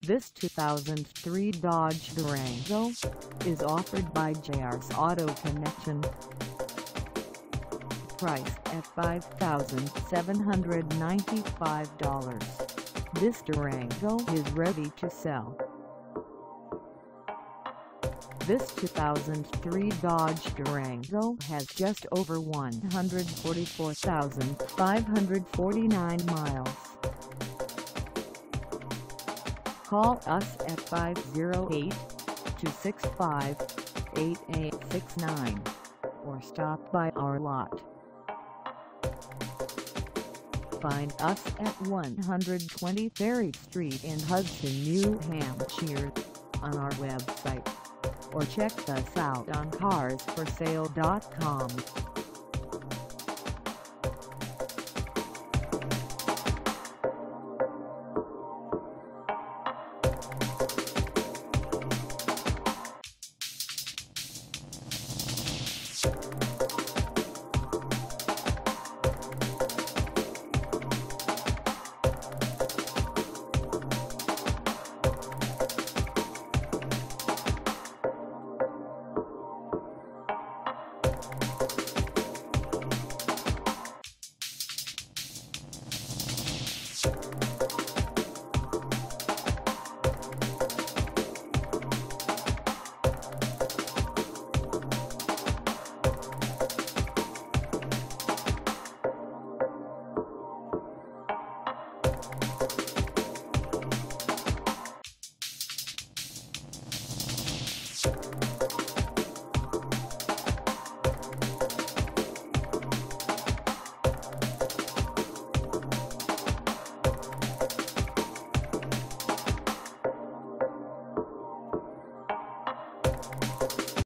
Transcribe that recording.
This 2003 Dodge Durango is offered by JR's Auto Connection. Priced at $5,795, this Durango is ready to sell. This 2003 Dodge Durango has just over 144,549 miles. Call us at 508-265-8869 or stop by our lot. Find us at 120 Ferry Street in Hudson, New Hampshire, on our website, or check us out on carsforsale.com.